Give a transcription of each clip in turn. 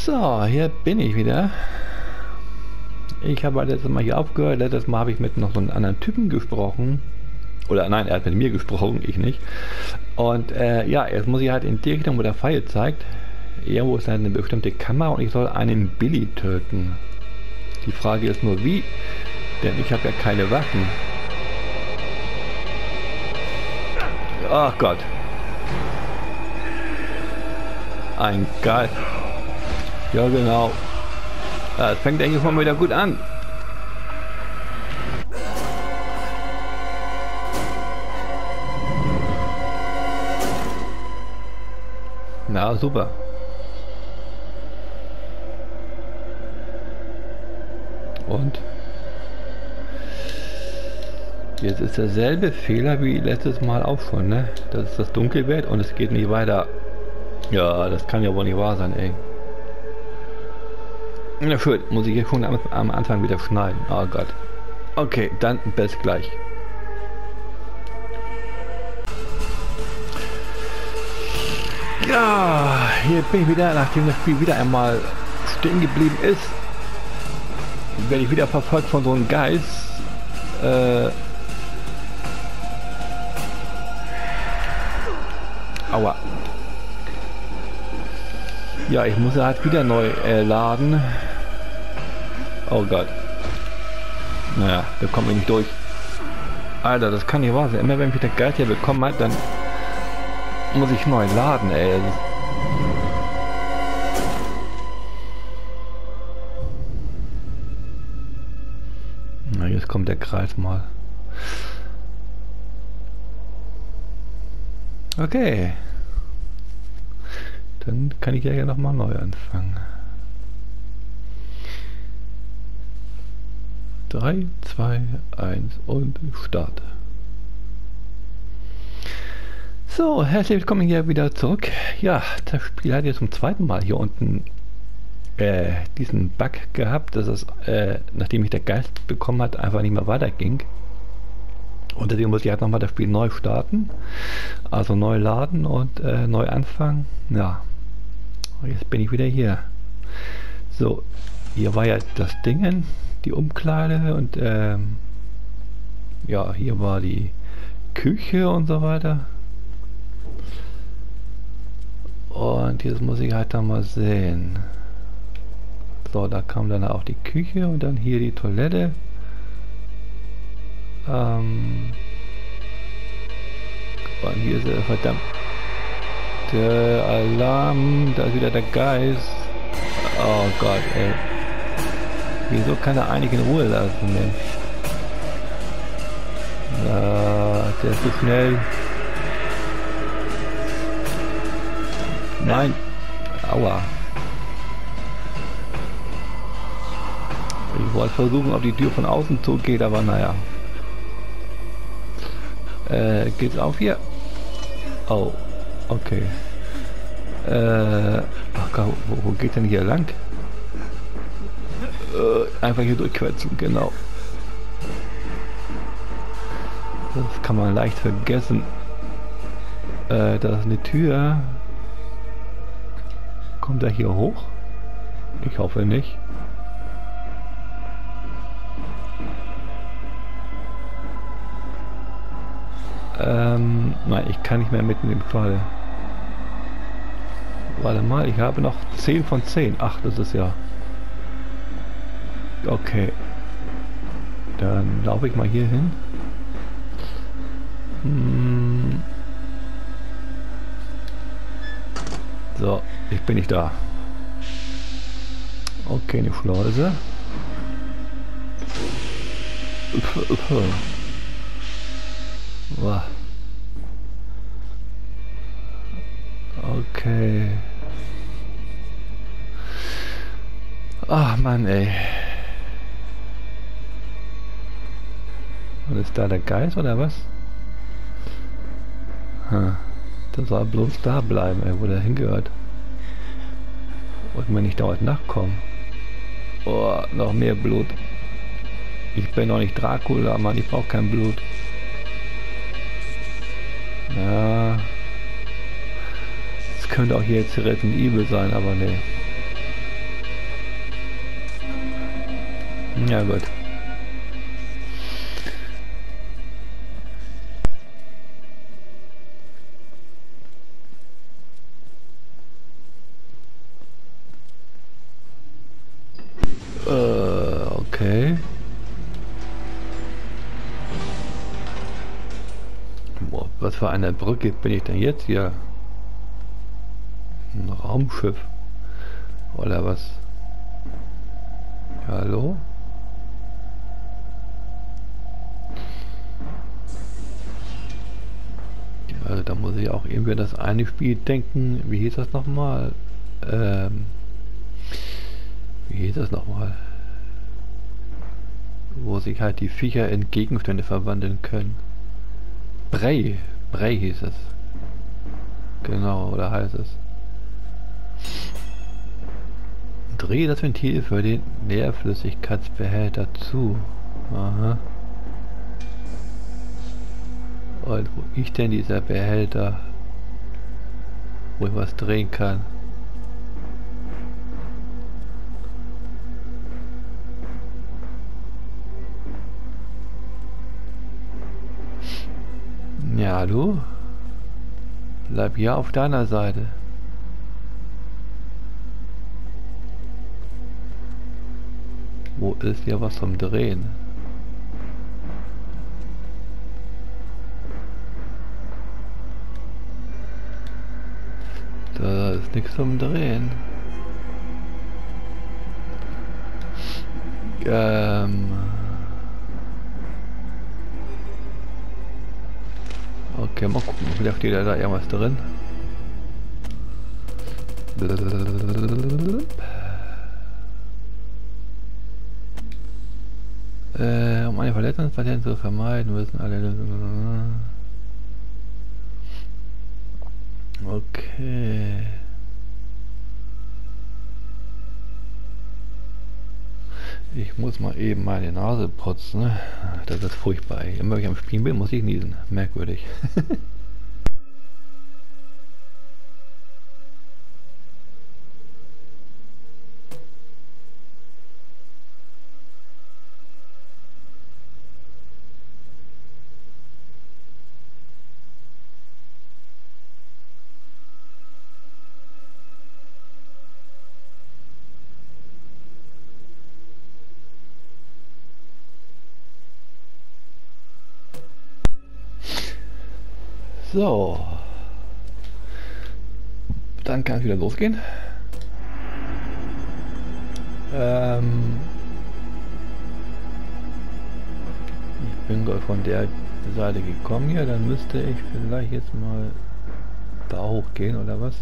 So, hier bin ich wieder. Ich habe letztes Mal hier aufgehört. Letztes Mal habe ich mit noch so einem anderen Typen gesprochen. Oder nein, er hat mit mir gesprochen, ich nicht. Und ja, jetzt muss ich halt in die Richtung, wo der Pfeil zeigt. Irgendwo ist halt eine bestimmte Kammer und ich soll einen Billy töten. Die Frage ist nur wie, denn ich habe ja keine Waffen. Ach Gott. Ein Geist. Ja genau. Ja, das fängt eigentlich mal wieder gut an. Na super. Und jetzt ist derselbe Fehler wie letztes Mal auch schon, ne? Das ist das dunkel wird und es geht nicht weiter. Ja, das kann ja wohl nicht wahr sein, ey. Na schön, muss ich hier schon am Anfang wieder schneiden. Oh Gott. Okay, dann bis gleich. Ja, hier bin ich wieder, nachdem das Spiel wieder einmal stehen geblieben ist. Werde ich wieder verfolgt von so einem Geist. Aua. Ja, ich muss ja halt wieder neu laden. Oh Gott. Naja, da kommen wir nicht durch. Alter, das kann nicht wahr sein. Immer wenn ich wieder Geld hier bekommen hat, dann muss ich neu laden, ey. Na, jetzt kommt der Kreis mal. Okay. Dann kann ich ja hier nochmal neu anfangen. 3, 2, 1 und Start. So, herzlich willkommen hier wieder zurück. Ja, das Spiel hat jetzt zum zweiten Mal hier unten diesen Bug gehabt, dass es, nachdem ich der Geist bekommen hat, einfach nicht mehr weiterging. Und deswegen muss ich halt nochmal das Spiel neu starten. Also neu laden und neu anfangen. Ja, jetzt bin ich wieder hier. So, hier war ja das Dingen, die Umkleide und ja, hier war die Küche und so weiter. Und jetzt muss ich halt dann mal sehen. So, da kam dann auch die Küche und dann hier die Toilette. Und hier ist der verdammte Alarm. Da ist wieder der Geist. Oh Gott, ey. Wieso kann er eigentlich in Ruhe lassen, ey? Der ist so schnell. Nein. Aua. Ich wollte versuchen, ob die Tür von außen zugeht, aber naja. Geht's auf hier? Oh, okay. Ach Gott, wo geht denn hier lang? Einfach hier durchquetschen, genau. Das kann man leicht vergessen. Da ist eine Tür. Kommt er hier hoch? Ich hoffe nicht. Nein, ich kann nicht mehr mitten im Fall. Warte mal, ich habe noch 10 von 10. Ach, das ist ja... Okay. Dann laufe ich mal hier hin. So, ich bin nicht da. Okay, eine Schleuse. Wow. Okay. Ach Mann, ey. Und ist da der Geist oder was? Der soll bloß da bleiben, ey, wo der hingehört. Und mir nicht dauernd nachkommen. Oh, noch mehr Blut. Ich bin noch nicht Dracula, Mann, ich brauche kein Blut. Ja. Es könnte auch hier jetzt Resident Evil sein, aber nee. Ja gut. Okay. Boah, was für eine Brücke bin ich denn jetzt hier? Ein Raumschiff. Oder was? Hallo? Also da muss ich auch irgendwie an das eine Spiel denken. Wie hieß das nochmal? Wie hieß das nochmal? Wo sich halt die Viecher in Gegenstände verwandeln können. Brei. Brei hieß es. Genau, oder heißt es. Drehe das Ventil für den Nährflüssigkeitsbehälter zu. Aha. Und wo ist denn dieser Behälter, wo ich was drehen kann? Ja, du? Bleib hier auf deiner Seite. Wo ist hier was zum Drehen? Da ist nichts zum Drehen. Okay, mal gucken, vielleicht steht da irgendwas drin. Um eine Verletzung des Patienten zu vermeiden, müssen alle... Okay. Ich muss mal eben meine Nase putzen. Das ist furchtbar. Immer wenn ich am Spielen bin, muss ich niesen. Merkwürdig. So. Dann kann es wieder losgehen. Ich bin gerade von der Seite gekommen hier, dann müsste ich vielleicht jetzt mal da hochgehen oder was?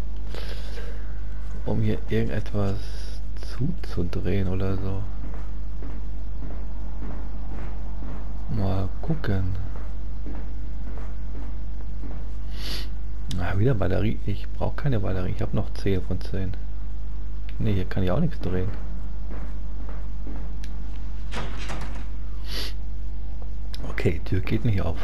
Um hier irgendetwas zuzudrehen oder so. Mal gucken. Na, wieder Batterie. Ich brauche keine Batterie. Ich habe noch 10 von 10. Ne, hier kann ich auch nichts drehen. Okay, Tür geht nicht auf.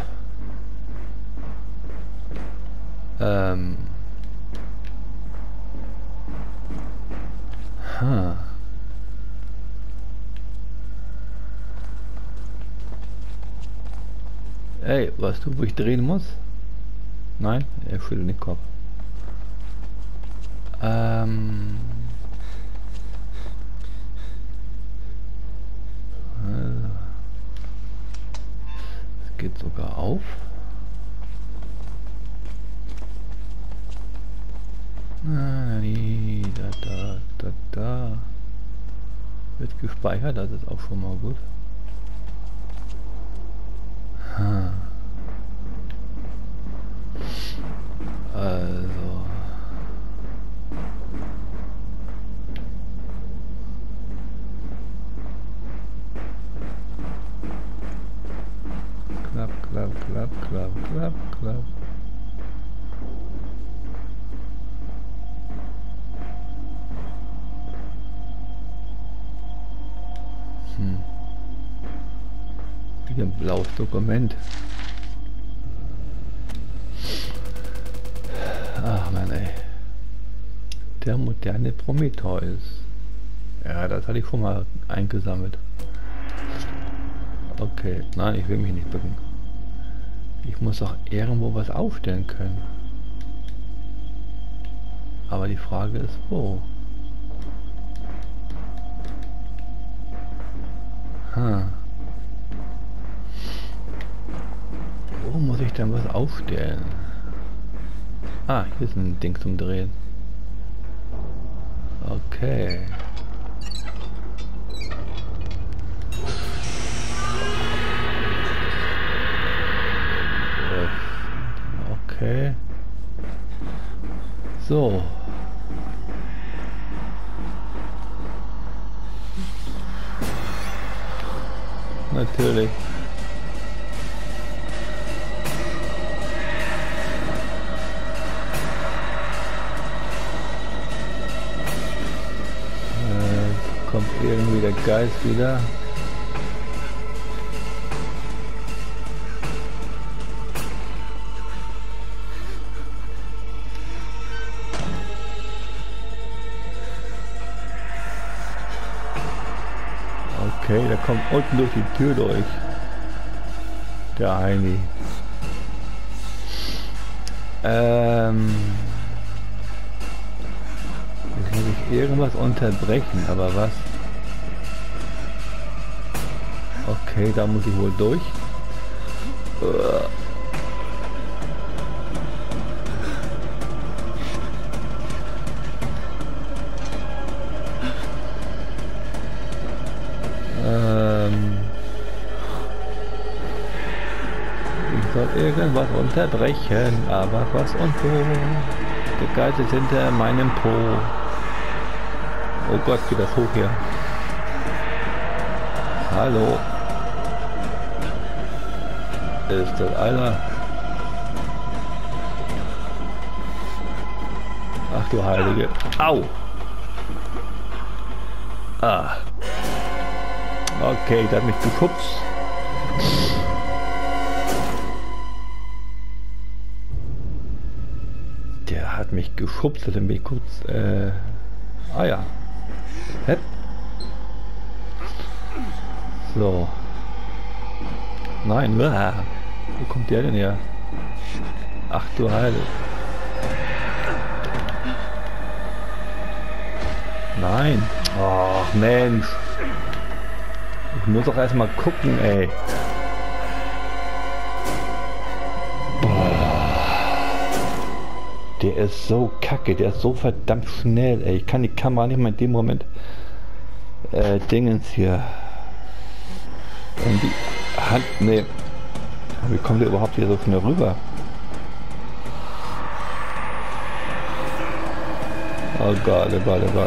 Ey, weißt du, wo ich drehen muss? Nein, er schüttelt den Kopf. Es geht sogar auf. Da. Wird gespeichert, das ist auch schon mal gut. Also. Klapp. Wieder ein blaues Dokument. Ach man, ey. Der moderne Prometheus. Ja, das hatte ich schon mal eingesammelt. Okay, nein, ich will mich nicht bücken. Ich muss doch irgendwo was aufstellen können. Aber die Frage ist, wo? Wo muss ich denn was aufstellen? Ah, hier ist ein Ding zum Drehen. Okay. Okay. So. Natürlich. Kommt irgendwie der Geist wieder. Okay, der kommt unten durch die Tür durch. Der Heini. Jetzt muss ich irgendwas unterbrechen, aber was? Okay, da muss ich wohl durch. Ich soll irgendwas unterbrechen, aber was und wo? Der Geist ist hinter meinem Po. Oh Gott, geht das hoch hier. Hallo. Ist das einer? Ach du Heilige. Au! Ah. Okay, der hat mich geschubst. Der hat mich geschubst, dann bin ich kurz, ah ja. Hepp. So. Nein, wo kommt der denn her? Ach du Heilige. Nein. Ach Mensch. Ich muss doch erstmal gucken, ey. Boah. Der ist so kacke, der ist so verdammt schnell, ey. Ich kann die Kamera nicht mal in dem Moment Dingens hier in die Hand nehmen. Wie kommt der überhaupt hier so schnell rüber? Oh Gott, oh Gott, oh Gott.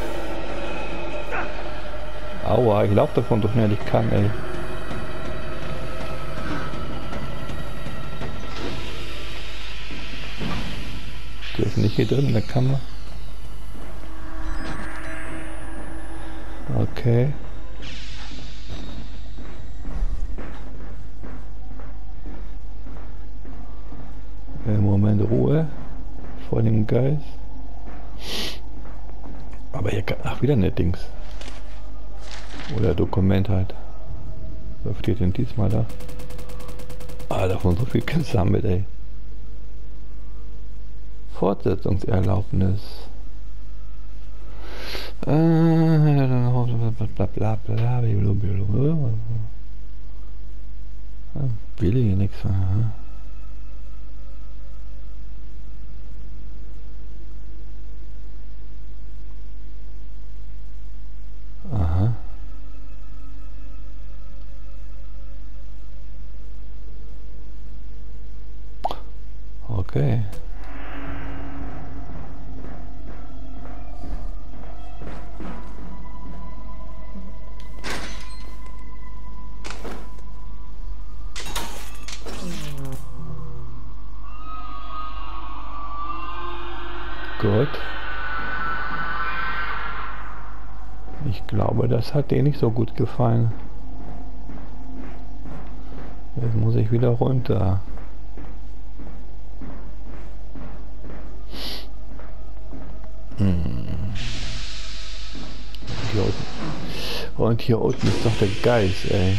Aua, ich laufe davon so schnell ich kann, ey. Der ist nicht hier drin in der Kammer. Okay. Moment Ruhe vor dem Geist. Aber hier kann, ach, wieder eine Dings. Oder Dokument halt. Was steht denn diesmal da? Ah, davon so viel gesammelt, ey. Fortsetzungserlaubnis. Bla bla bla. Will ich nichts. Aha. Okay. Gut. Ich glaube, das hat dir nicht so gut gefallen. Jetzt muss ich wieder runter. hier unten. Und hier unten ist doch der Geist, ey.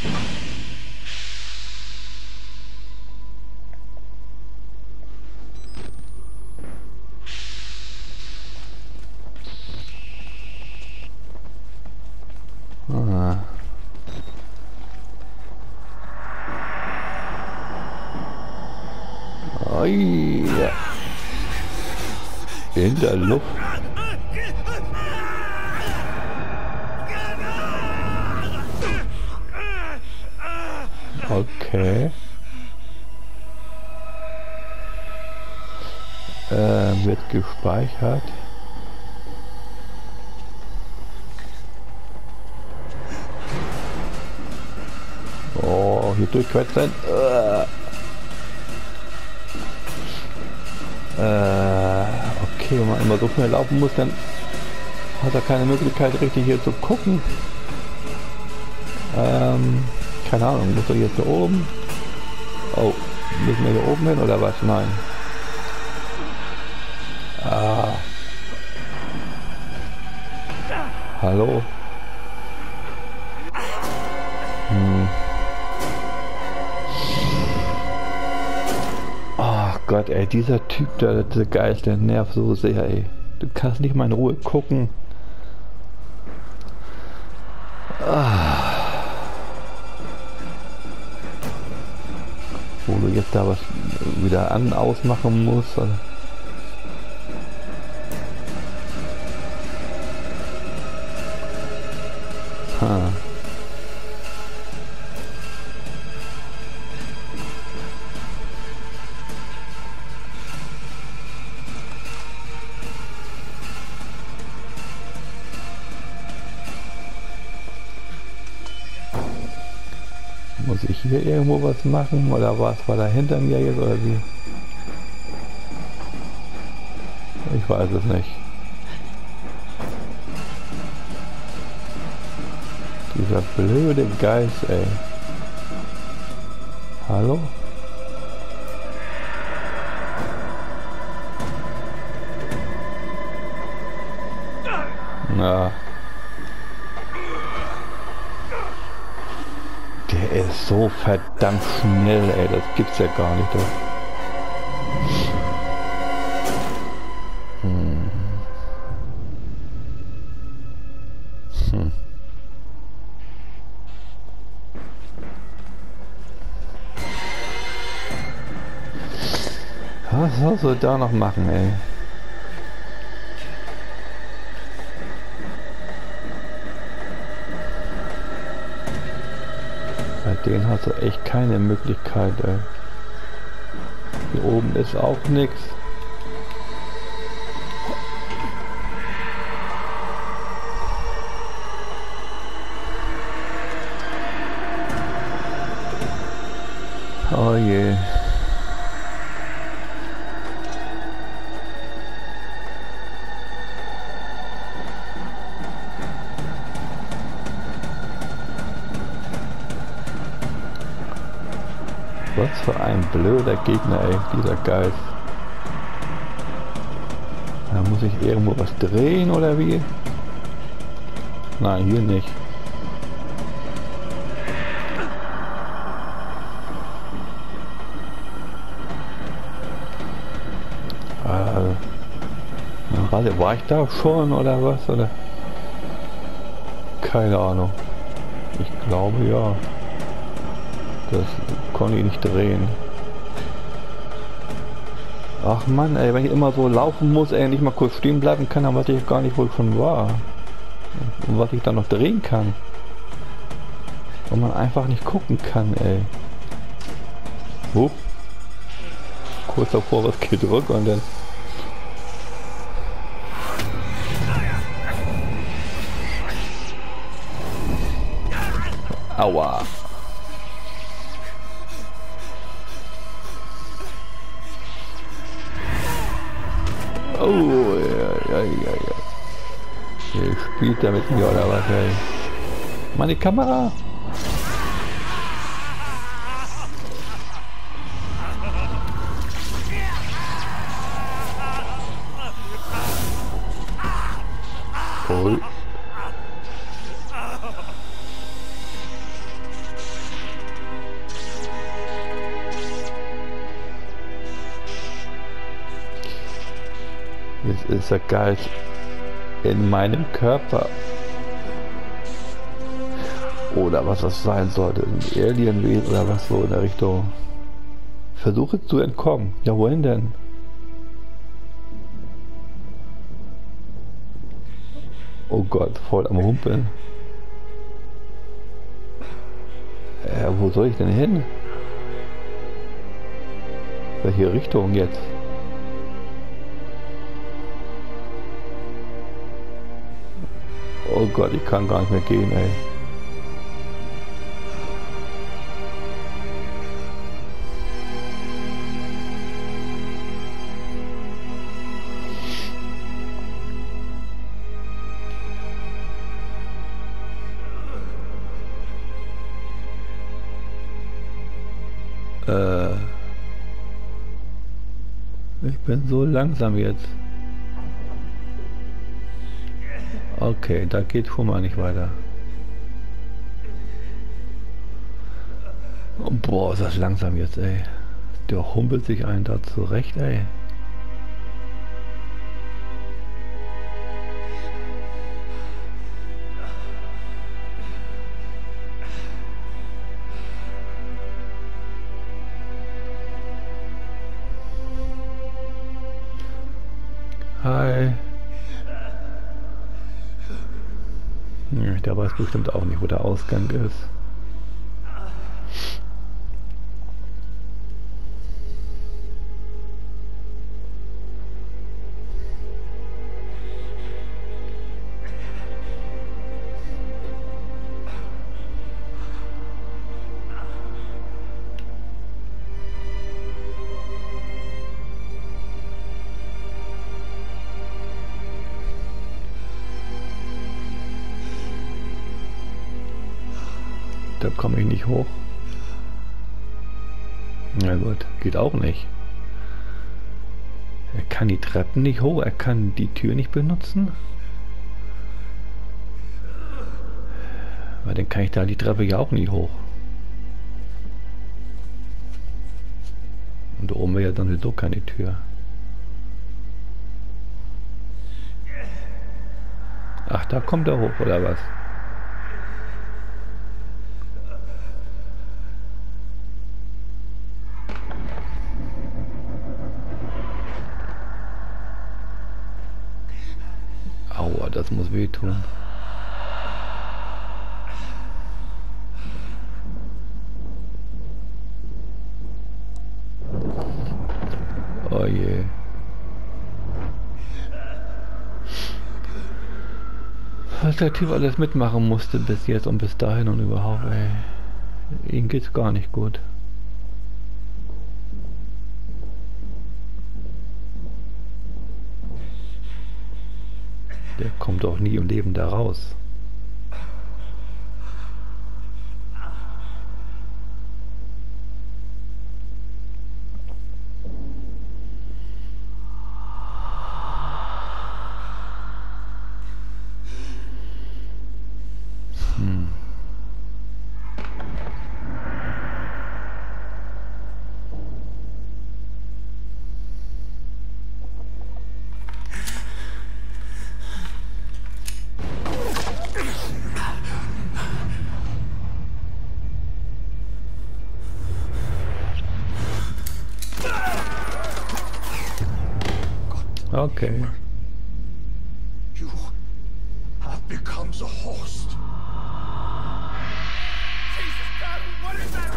Ah. Oh, ja. In der Luft. Okay. Wird gespeichert. Oh, hier durchquetschen. Okay, wenn man immer so schnell laufen muss, dann hat er keine Möglichkeit richtig hier zu gucken. Keine Ahnung, muss er jetzt hier oben? Oh, müssen wir hier oben hin oder was? Nein. Ah. Hallo? Ach Gott, ey, dieser Typ, der Geist, der nervt so sehr, ey. Du kannst nicht mal in Ruhe gucken. Wo du jetzt da was wieder ausmachen musst. Oder? Ha. Muss ich hier irgendwo was machen oder was war da hinter mir jetzt oder wie? Ich weiß es nicht. Dieser blöde Geist, ey. Hallo? Na. Der ist so verdammt schnell, ey, das gibt's ja gar nicht. Was soll da noch machen, ey? Bei denen hast du echt keine Möglichkeit, ey. Hier oben ist auch nichts. Oh je. Was für ein blöder Gegner, ey, dieser Geist. Da muss ich irgendwo was drehen oder wie? Nein, hier nicht. Warte, war ich da schon oder was? Oder? Keine Ahnung. Ich glaube ja. Das konnte ich nicht drehen. Ach Mann, ey, wenn ich immer so laufen muss, ey, nicht mal kurz stehen bleiben kann, dann weiß ich gar nicht, wo ich schon war. Und was ich dann noch drehen kann. Und man einfach nicht gucken kann, ey. Kurz davor was gedrückt und dann... Aua. Oh, ja. Ihr spielt da mit mir oder was, ey? Meine Kamera? Cool. Jetzt ist der Geist in meinem Körper. Oder was das sein sollte. Ein Alienwesen oder was so in der Richtung. Versuche zu entkommen. Ja, wohin denn? Oh Gott, voll am Humpeln. Wo soll ich denn hin? Welche Richtung jetzt? Oh Gott, ich kann gar nicht mehr gehen, ey. Ich bin so langsam jetzt. Okay, da geht schon mal nicht weiter. Oh, boah, ist das langsam jetzt, ey. Der humpelt sich einen da zurecht, ey. Hi. Der weiß bestimmt auch nicht, wo der Ausgang ist. Da komme ich nicht hoch. Na gut, geht auch nicht. Er kann die Treppen nicht hoch, er kann die Tür nicht benutzen. Weil dann kann ich da die Treppe ja auch nicht hoch. Und da oben wäre ja dann sowieso keine Tür. Ach, da kommt er hoch, oder was? Aua, das muss wehtun. Oh je. Was der Typ alles mitmachen musste bis jetzt und bis dahin und überhaupt, ey. Ihm geht's gar nicht gut. Der kommt auch nie im Leben da raus. Okay. You have become the host. Jesus, Daddy, what is that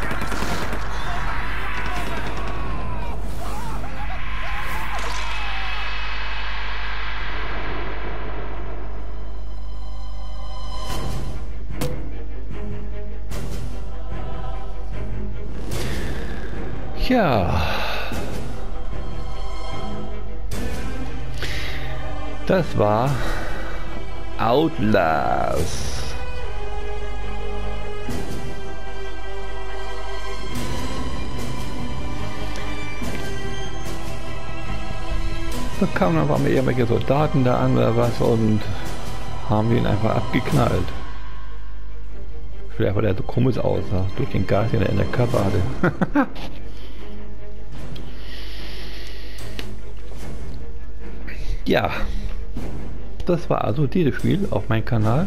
thing? Ja. Das war Outlast. Da kamen auf einmal irgendwelche Soldaten da an oder was und haben ihn einfach abgeknallt. Vielleicht weil der so komisch aussah, durch den Gas, den er in der Körper hatte. Ja, das war also dieses Spiel auf meinem Kanal.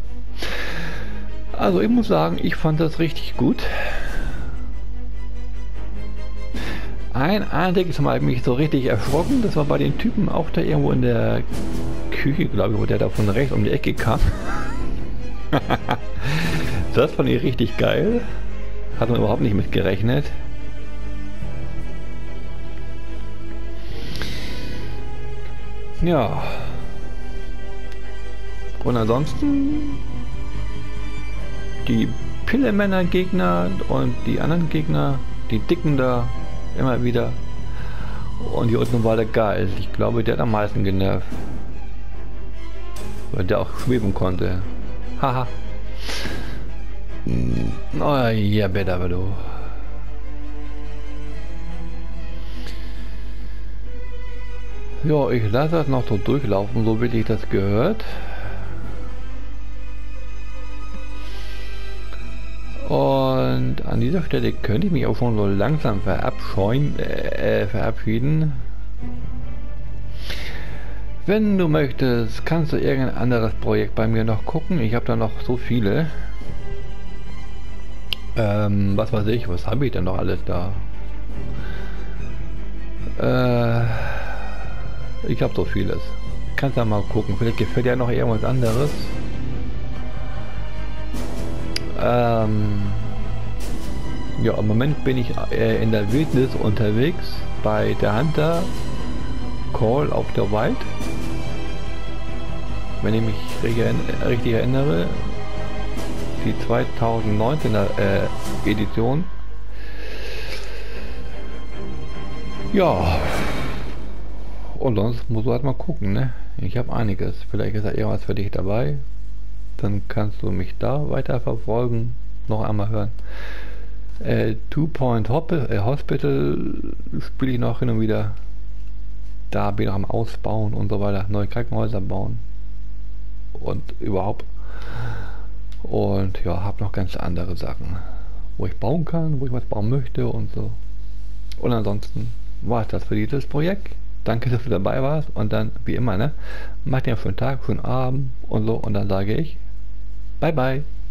Also ich muss sagen, ich fand das richtig gut. Ein einziges Mal hat mich so richtig erschrocken, das war bei den Typen auch da irgendwo in der Küche, glaube ich, wo der da von rechts um die Ecke kam. Das fand ich richtig geil. Hat man überhaupt nicht mit gerechnet. Ja. Und ansonsten die Pillemänner-Gegner und die anderen Gegner, die dicken da immer wieder. Und hier unten war der Geist. Ich glaube, der hat am meisten genervt. Weil der auch schweben konnte. Haha. Oh ja, besser, aber du. Ja, ich lasse das noch so durchlaufen, so wie ich das gehört. Und an dieser Stelle könnte ich mich auch schon so langsam verabschieden. Wenn du möchtest, kannst du irgendein anderes Projekt bei mir noch gucken. Ich habe da noch so viele. Was weiß ich, was habe ich denn noch alles da? Ich habe so vieles. Kannst da mal gucken. Vielleicht gefällt dir noch irgendwas anderes. Ja, im Moment bin ich in der Wildnis unterwegs bei der Hunter Call of the Wild. Wenn ich mich richtig erinnere, die 2019er Edition. Ja, und sonst muss du halt mal gucken, ne? Ich habe einiges. Vielleicht ist da irgendwas für dich dabei. Dann kannst du mich da weiter verfolgen. Noch einmal hören. Two Point Hospital spiele ich noch hin und wieder. Da bin ich noch am Ausbauen und so weiter. Neue Krankenhäuser bauen. Und überhaupt. Und ja, habe noch ganz andere Sachen, wo ich bauen kann, wo ich was bauen möchte und so. Und ansonsten war es das für dieses Projekt. Danke, dass du dabei warst. Und dann, wie immer, ne? Mach dir einen schönen Tag, schönen Abend und so. Und dann sage ich, bye bye.